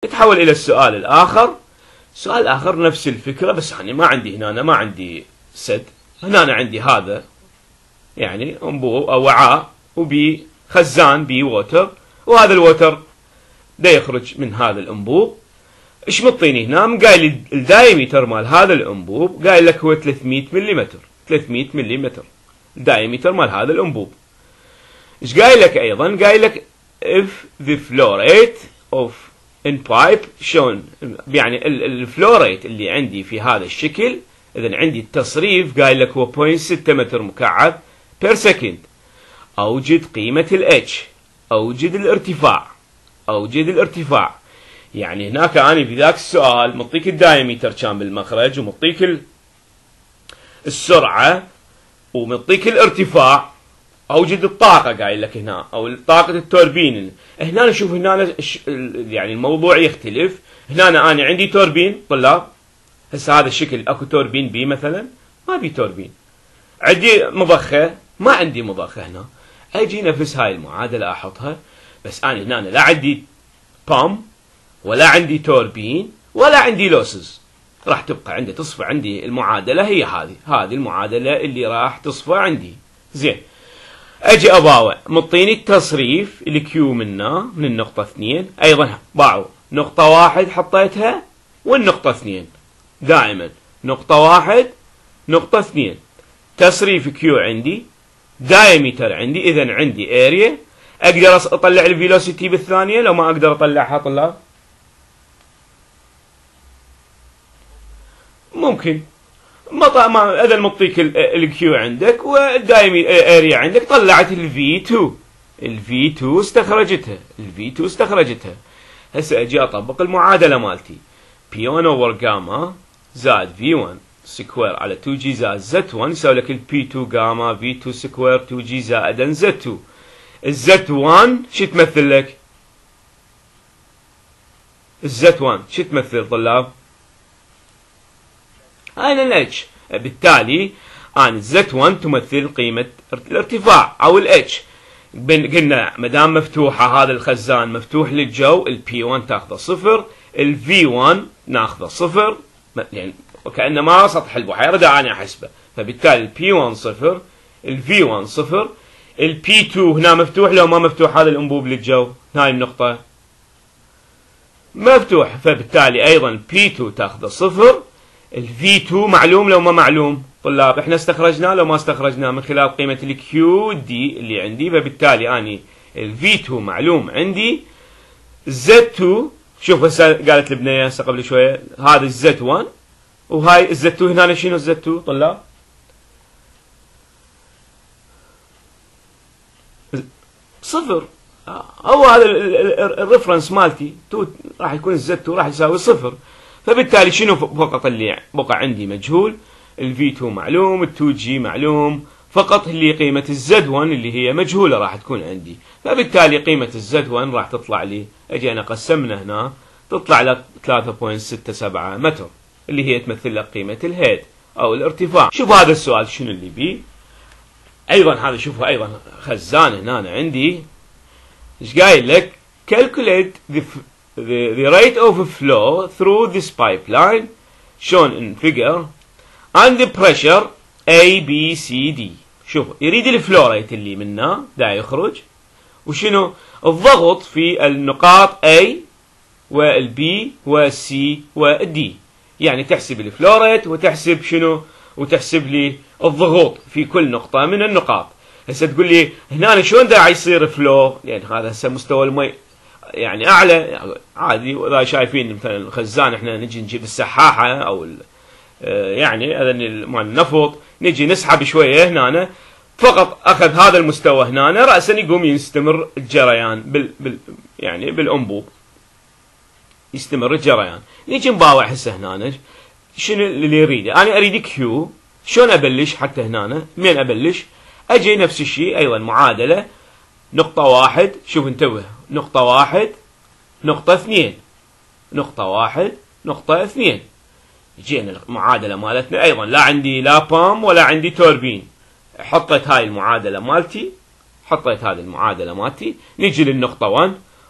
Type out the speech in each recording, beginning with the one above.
نتحول إلى السؤال الآخر. السؤال الآخر نفس الفكرة، بس يعني ما عندي هنا، أنا ما عندي سد. هنا أنا عندي هذا يعني أنبوب أو وعاء، وبي خزان بي ووتر، وهذا الووتر دا يخرج من هذا الأنبوب. إيش مطيني هنا؟ قايل الدايمتر مال هذا الأنبوب، قايل لك هو 300 ملم. 300 ملم الدايمتر مال هذا الأنبوب. إيش قايل لك أيضا؟ قايل لك if the flow rate of in pipe شلون يعني الفلو ريت اللي عندي في هذا الشكل. إذا عندي التصريف قايل لك هو 0.6 متر مكعب بير سكند. أوجد قيمة الاتش، أوجد الارتفاع، أوجد الارتفاع. يعني هناك أنا بذاك السؤال مطيك الدايمتر كان بالمخرج، ومطيك السرعة، ومطيك الارتفاع. أوجد الطاقة قايل لك هنا، أو طاقة التوربين. هنا نشوف هنا يعني الموضوع يختلف. هنا أنا عندي توربين طلاب. هسه هذا الشكل أكو توربين بي مثلا، ما بي توربين. عندي مضخة، ما عندي مضخة. هنا أجي نفس هاي المعادلة أحطها، بس أنا هنا لا عندي بام، ولا عندي توربين، ولا عندي لوسز. راح تبقى عندي تصفى عندي المعادلة هي هذه المعادلة اللي راح تصفى عندي. زين، اجي اباوع مطيني التصريف الكيو منه من النقطة 2، ايضا باعوا نقطة 1 حطيتها، والنقطة 2 دائما نقطة 1 نقطة 2. تصريف كيو عندي، دايمتر عندي، اذا عندي اريا. اقدر اطلع الفيلوسيتي بالثانية لو ما اقدر اطلعها طلاب؟ ممكن. اذا مطيك الكيو عندك والدايمي اريا عندك، طلعت الفي 2. الفي 2 استخرجتها، الفي 2 استخرجتها. هسه اجي اطبق المعادله مالتي. بي 1 اوفر جاما زائد في 1 سكوير على 2 جي زائد زد 1 يساوي لك البي 2 جاما في 2 سكوير 2 جي زائدا زد 2. الزد 1 شو تمثل لك؟ الزد 1 شو تمثل طلاب؟ أين الاتش؟ بالتالي أنا الزد 1 تمثل قيمة الارتفاع أو الاتش. قلنا ما دام مفتوحة هذا الخزان مفتوح للجو، البي 1 تاخذه صفر، الفي 1 ناخذه صفر، يعني وكأنه ما سطح البحيرة دا أنا أحسبه. فبالتالي البي 1 صفر، الفي 1 صفر، البي 2 هنا مفتوح. لو ما مفتوح هذا الأنبوب للجو، هاي النقطة مفتوح، فبالتالي أيضا البي 2 تاخذه صفر. الفي 2 معلوم لو ما معلوم طلاب؟ احنا استخرجناه لو ما استخرجناه من خلال قيمة الكيو دي اللي عندي. فبالتالي اني الفي 2 معلوم عندي. الزد 2 شوف هسه قالت البنية هسه قبل شوية، هذا الزد 1 وهاي الزد 2. هنا شنو الزد 2 طلاب؟ صفر. هو هذا الريفرنس مالتي راح يكون الزد 2 راح يساوي صفر. فبالتالي شنو فقط اللي بقى عندي مجهول؟ الفي 2 معلوم، ال2 جي معلوم، فقط اللي قيمة الزد 1 اللي هي مجهولة راح تكون عندي. فبالتالي قيمة الزد 1 راح تطلع لي، اجي انا قسمنا هنا، تطلع لك 3.67 متر اللي هي تمثل لك قيمة الهيد او الارتفاع. شوف هذا السؤال شنو اللي بيه. ايضا هذا شوفوا ايضا خزان هنا أنا عندي. ايش قايل لك؟ calculate the rate of flow through this pipeline shown in figure and the pressure A B C D. شوف يريد الفلو ريت اللي منه دا يخرج، وشنو الضغط في النقاط A والبي والسي والدي. يعني تحسب الفلو ريت وتحسب شنو، وتحسب لي الضغوط في كل نقطة من النقاط. هسه تقول لي هنا شلون دا يصير فلو؟ يعني هذا هسه مستوى المي يعني اعلى عادي. واذا شايفين مثلا الخزان احنا نجي نجيب السحاحه او يعني هذا مال النفط، نجي نسحب شويه هنا، فقط اخذ هذا المستوى هنا راسا يقوم يستمر الجريان يعني بالانبوب يستمر الجريان. نجي نباوع هسه هنا شنو اللي يريده؟ انا اريد كيو. شلون ابلش حتى هنا؟ من ابلش؟ اجي نفس الشيء ايضا معادله نقطه 1. شوف انتبه، نقطة 1 نقطة 2 نقطة 1 نقطة 2. جينا المعادلة مالتنا أيضا لا عندي لا بام ولا عندي توربين. حطيت هاي المعادلة مالتي، حطيت هذه المعادلة مالتي. نجي للنقطة 1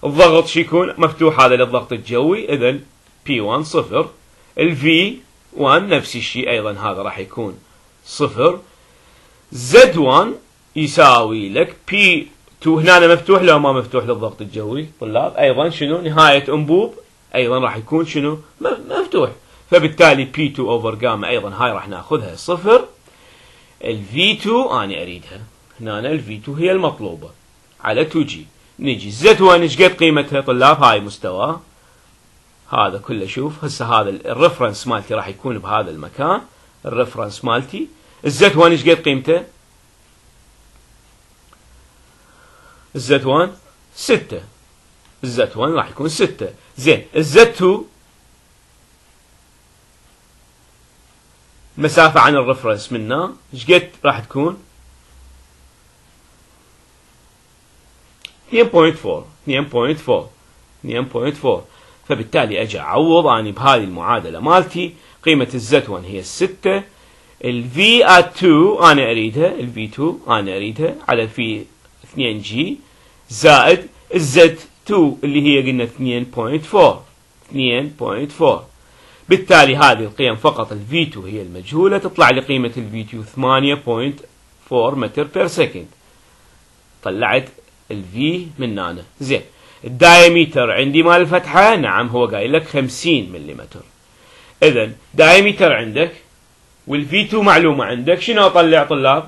الضغط شو يكون مفتوح هذا للضغط الجوي، إذا P1 صفر. V1 نفس الشيء أيضا هذا راح يكون صفر. Z1 يساوي لك P2 هنا مفتوح لو ما مفتوح للضغط الجوي طلاب، أيضا شنو نهاية أنبوب أيضا راح يكون شنو مفتوح، فبالتالي P2 over جاما أيضا هاي راح ناخذها صفر. ال V2 أنا أريدها هنا، ال V2 هي المطلوبة على 2G. نجي Z1 ايش قد قيمتها طلاب؟ هاي مستوى هذا كله. شوف هسه هذا الريفرنس مالتي راح يكون بهذا المكان، الريفرنس مالتي. الZ1 ايش قد قيمته؟ الZ1 6، الZ1 راح يكون 6. زين الZ2 المسافة عن الريفرنس منا ايش قد راح تكون؟ 2.4. فبالتالي اجي اعوض اني بهذه المعادلة مالتي. قيمة الZ1 هي 6. ال V2 انا اريدها، ال V2 انا اريدها على في 2G زائد الZ2 اللي هي قلنا 2.4. بالتالي هذه القيم فقط ال V2 هي المجهولة، تطلع لي قيمة ال V2 8.4 متر بير سكند. طلعت ال V من هنا. زين الدايمتر عندي مال الفتحة، نعم هو قايل لك 50 ملم. إذا دايمتر عندك وال V2 معلومة عندك، شنو أطلع طلاب؟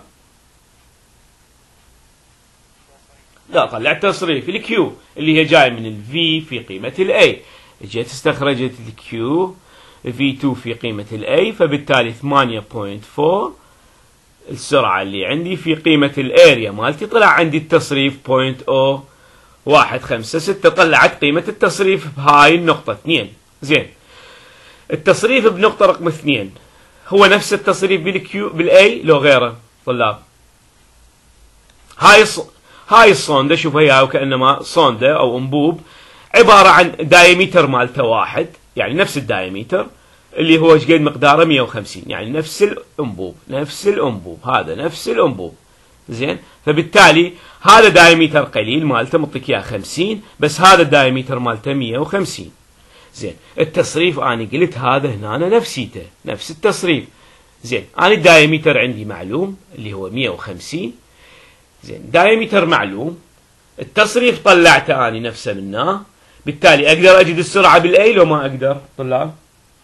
لا طلعت تصريف ال Q اللي هي جاي من ال V في قيمة ال A. جيت استخرجت ال Q V2 في قيمة ال A، فبالتالي 8.4 السرعة اللي عندي في قيمة الاريا مالتي. طلع عندي التصريف 0.0156. طلعت قيمة التصريف بهاي النقطة 2. زين التصريف بنقطة رقم 2 هو نفس التصريف بالكيو بالاي لو غيره طلاب؟ هاي الصوندة شوف هي وكأنما صوندة او انبوب عبارة عن دايمتر مالته واحد، يعني نفس الدايمتر اللي هو ايش قد مقداره 150، يعني نفس الانبوب هذا نفس الانبوب. زين فبالتالي هذا دايمتر قليل مالته مطيك اياه 50، بس هذا الدايمتر مالته 150. زين التصريف انا قلت هذا هنا نفسيته نفس التصريف. زين انا الدايمتر عندي معلوم اللي هو 150. زين دايمتر معلوم، التصريف طلعته اني نفسه منه، بالتالي اقدر اجد السرعه بالاي لو ما اقدر طلاب؟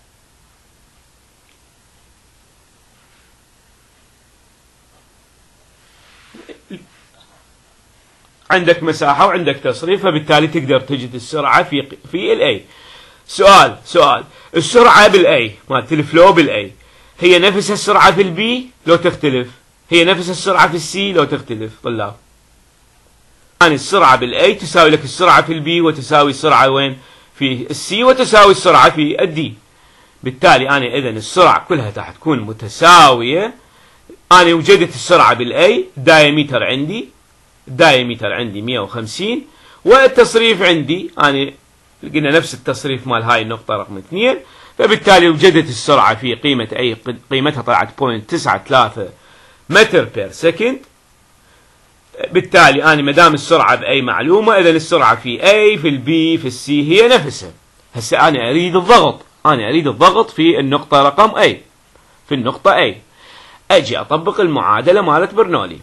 عندك مساحه وعندك تصريف، فبالتالي تقدر تجد السرعه في الاي. سؤال السرعه بالاي مالت الفلو بالاي هي نفس السرعه في البي لو تختلف؟ هي نفس السرعه في السي لو تختلف طلاب؟ يعني السرعه بالاي تساوي لك السرعه في البي، وتساوي السرعه وين؟ في السي، وتساوي السرعه في الدي. بالتالي انا اذا السرعه كلها راح تكون متساويه. انا وجدت السرعه بالاي، الدايمتر عندي 150، والتصريف عندي انا لقينا نفس التصريف مال هاي النقطه رقم 2، فبالتالي وجدت السرعه في قيمه اي، قيمتها طلعت 0.93 متر بير سكند. بالتالي انا ما دام السرعه باي معلومه، اذا السرعه في اي في البي في السي هي نفسها. هسه انا اريد الضغط في النقطه رقم اي، في النقطه اي. اجي اطبق المعادله مالت برنولي،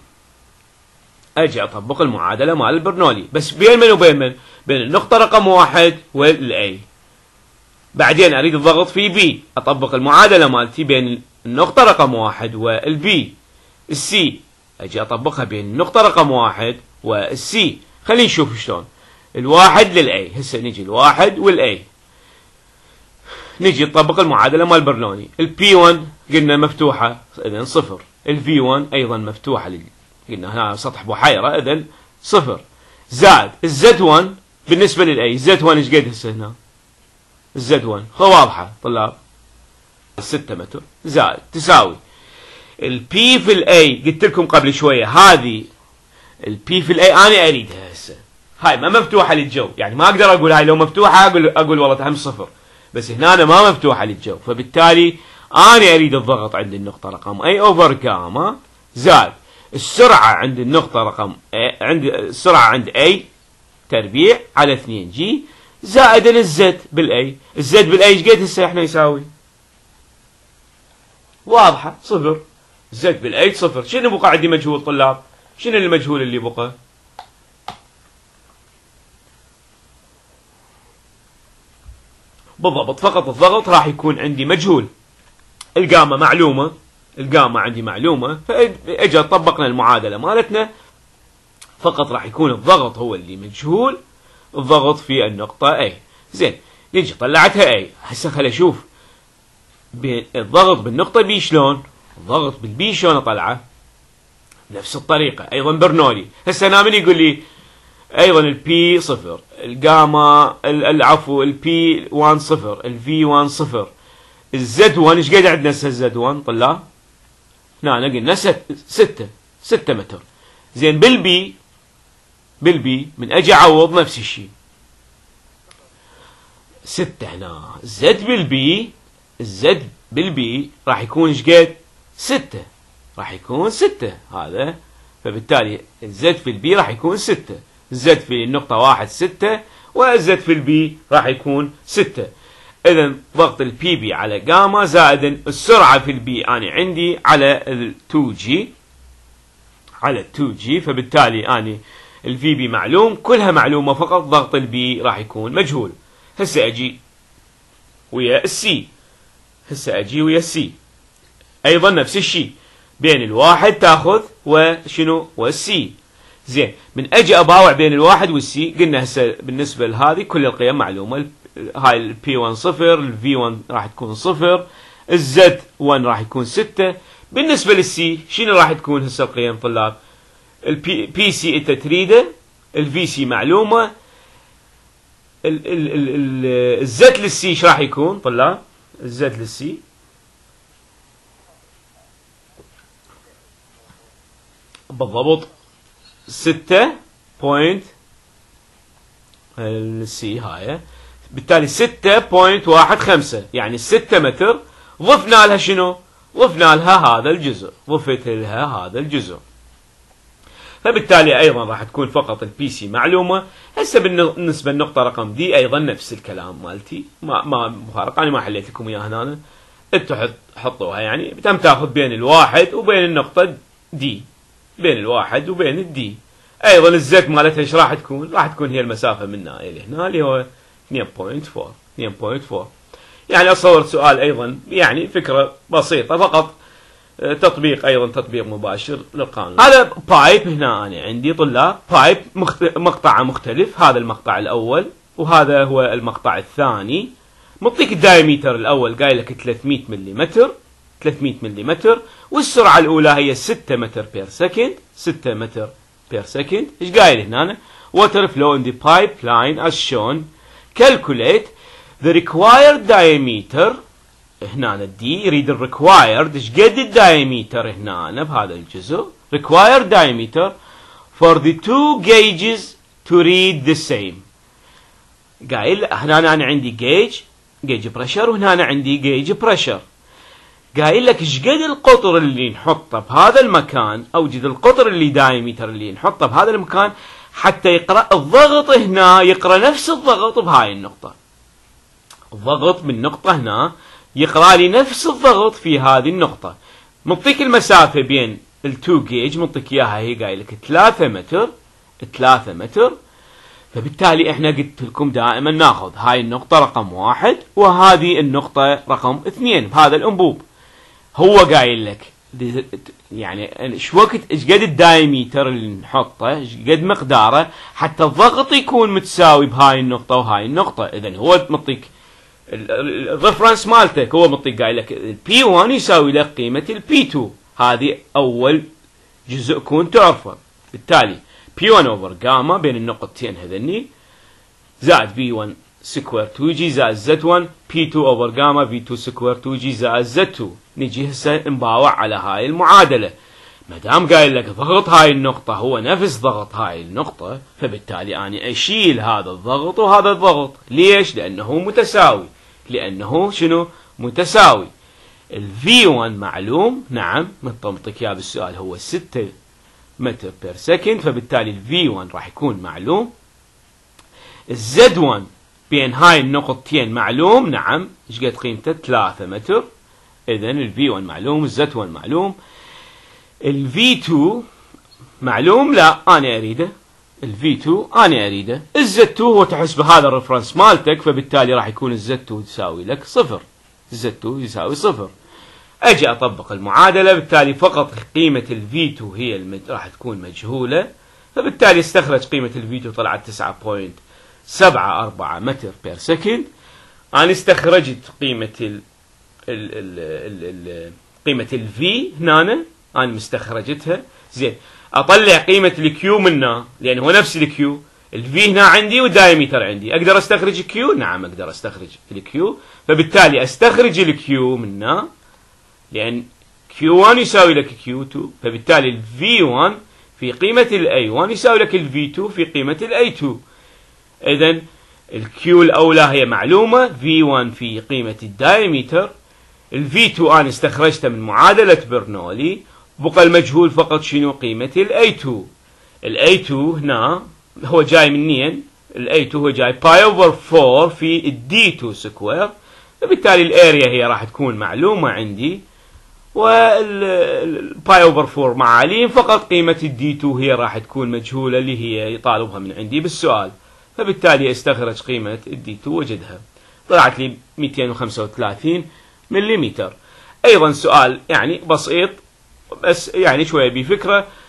بس بين من وبين من؟ بين النقطه رقم 1 والاي. بعدين اريد الضغط في بي، اطبق المعادله مالتي بين النقطه رقم 1 والبي. السي اجي اطبقها بين النقطه رقم 1 والسي. خلينا نشوف شلون. الواحد للاي، هسه نجي الواحد والاي، نجي نطبق المعادله مال برنولي. البي 1 قلنا مفتوحه اذا صفر، الفي 1 ايضا مفتوحه، قلنا هنا سطح بحيره اذا صفر، زائد الزد 1 بالنسبه للاي. الزد 1 ايش قد هسه هنا؟ الزد 1 واضحه طلاب 6 متر، زائد تساوي البي في الاي. قلت لكم قبل شويه هذه البي في الاي انا اريدها هسه، هاي ما مفتوحه للجو، يعني ما اقدر اقول هاي لو مفتوحه اقول والله تهم صفر، بس هنا أنا ما مفتوحه للجو، فبالتالي انا اريد الضغط عند النقطه رقم اي اوفر جاما، زائد السرعه عند النقطه رقم عند السرعه عند اي تربيع على 2 جي زائد الزد بالاي. الزد بالاي ايش قد هسه احنا يساوي؟ واضحه صفر. زد بالاي صفر. شنو بقى عندي مجهول طلاب؟ شنو المجهول اللي بقى؟ بالضبط فقط الضغط راح يكون عندي مجهول. الجاما معلومه، الجاما عندي معلومه، فاجا طبقنا المعادله مالتنا، فقط راح يكون الضغط هو اللي مجهول، الضغط في النقطه A. زين نجي طلعتها A. هسه خلينا نشوف الضغط بالنقطه B شلون؟ الضغط بالبي شلون اطلعه؟ نفس الطريقه ايضا برنولي. هسه انا من يقول لي ايضا البي صفر، الجاما العفو البي 1 صفر، الفي 1 صفر، الزد 1 ايش قد عندنا هسه الزد 1 طلاب؟ هنا قلنا 6 متر. زين بالبي من اجي اعوض نفس الشيء 6 هنا. الزد بالبي راح يكون ايش قد؟ 6 راح يكون 6 هذا، فبالتالي الزد في البي راح يكون 6. الزد في النقطة 1 6 والزد في البي راح يكون 6. إذا ضغط البي بي على جاما زائد السرعة في البي أنا عندي على ال 2 جي، فبالتالي أنا الفي بي معلوم، كلها معلومة، فقط ضغط البي راح يكون مجهول. هسه أجي ويا السي، أيضا نفس الشيء، بين الواحد تاخذ وشنو والسي. زين من اجي اباوع بين الواحد والسي، قلنا هسه بالنسبه لهذه كل القيم معلومه. هاي البي 1 صفر، الفي 1 راح تكون صفر، الزد 1 راح يكون 6. بالنسبه للسي شنو راح تكون هسه القيم طلاب؟ البي سي انت تريده، الفي سي معلومه، الزد للسي ايش راح يكون طلاب؟ الزد للسي بالضبط 6 بوينت السي هاي، بالتالي 6.15، يعني 6 متر ضفنا لها شنو؟ ضفنا لها هذا الجزء، ضفت لها هذا الجزء، فبالتالي ايضا راح تكون فقط البي سي معلومه. هسه بالنسبه للنقطه رقم دي ايضا نفس الكلام مالتي، ما مفارقه، انا ما حليت لكم اياها هنا، انتم حطوها، يعني تم تاخذ بين الواحد وبين النقطه دي، بين الواحد وبين الدي. ايضا الزد مالتها ايش راح تكون؟ راح تكون هي المسافه من هنا الى هنا اللي هو 2.4. يعني اصور سؤال ايضا، يعني فكره بسيطه فقط، تطبيق ايضا تطبيق مباشر للقانون. هذا بايب، هنا انا عندي طلاب بايب مقطعه مختلف، هذا المقطع الاول وهذا هو المقطع الثاني. مطيك الدايمتر الاول قايل لك 300 ملم، والسرعه الاولى هي 6 متر بير سكند. 6 متر بير سكند. ايش قايل هنا؟ water flow in the pipeline as shown. calculate the required diameter. هنا الدي يريد الريكوايرد، ايش قد الدايمتر هنا بهذا الجزء؟ required diameter for the two gauges to read the same. قايل هنا انا عندي جيج بريشر، وهنا أنا عندي جيج بريشر. قايل لك ايش قد القطر اللي نحطه بهذا المكان، اوجد القطر اللي دايمتر اللي نحطه بهذا المكان حتى يقرا الضغط هنا، يقرا نفس الضغط بهاي النقطه. الضغط بالنقطه هنا يقرا لي نفس الضغط في هذه النقطه. منطيك المسافه بين التو جيج، منطيك اياها، هي قايل لك 3 متر. فبالتالي احنا قلت لكم دائما ناخذ هاي النقطه رقم 1 وهذه النقطه رقم 2 بهذا الانبوب. هو قايل لك يعني ايش وقت، ايش قد الدايمتر اللي نحطه، ايش قد مقداره حتى الضغط يكون متساوي بهاي النقطه وهاي النقطه. اذا هو مطيك الريفرنس مالتك، هو مطيك قايل لك البي 1 يساوي لك قيمه البي 2، هذه اول جزء كون تعرفه. بالتالي بي 1 اوفر جاما بين النقطتين هذني زائد بي 1 سكوير 2 جي زائد زد 1 بي 2 اوفر جاما بي 2 سكوير 2 جي زائد زد 2. نجي هسه نباوع على هاي المعادله. ما دام قايل لك ضغط هاي النقطه هو نفس ضغط هاي النقطه، فبالتالي اني اشيل هذا الضغط وهذا الضغط. ليش؟ لانه متساوي. لانه شنو؟ متساوي. الفي 1 معلوم، نعم مطمطك يا بالسؤال، هو 6 متر بير سكند، فبالتالي الفي 1 راح يكون معلوم. الزد 1 بين هاي النقطتين معلوم، نعم، ايش قد قيمته؟ 3 متر. اذا الفي 1 معلوم، الزد 1 معلوم. الفي 2 معلوم، لا انا اريده. الفي 2 انا اريده. الزد 2 هو تحس بهذا الرفرنس مالتك، فبالتالي راح يكون الزد 2 تساوي لك 0. الزد 2 يساوي 0. اجي اطبق المعادله، بالتالي فقط قيمه الفي 2 هي راح تكون مجهوله، فبالتالي استخرج قيمه الفي 2 طلعت 9.74 متر بير سكند. انا استخرجت قيمه قيمه الفي هنا، انا مستخرجتها. زين، اطلع قيمه الكيو منها، لان هو نفس الكيو. الفي هنا عندي والدايمتر عندي، اقدر استخرج كيو؟ نعم اقدر استخرج الكيو. فبالتالي استخرج الكيو منها، لان كيو 1 يساوي لك كيو 2، فبالتالي الفي 1 في قيمه الاي 1 يساوي لك الفي 2 في قيمه الاي 2. اذا الكيو الاولى هي معلومه، في 1 في قيمه الدايمتر. الفي 2 انا استخرجته من معادله برنولي، بقى المجهول فقط شنو؟ قيمه الاي 2. الاي 2 هنا هو جاي منين؟ الاي 2 هو جاي باي اوفر 4 في الدي 2 سكوير، فبالتالي الاريا هي راح تكون معلومه عندي، والباي اوفر 4 معاليم، فقط قيمه الدي 2 هي راح تكون مجهوله، اللي هي يطالبها من عندي بالسؤال. فبالتالي استخرج قيمه الدي 2 وجدها، طلعت لي 235 ملم. ايضا سؤال يعني بسيط، بس يعني شويه بفكره.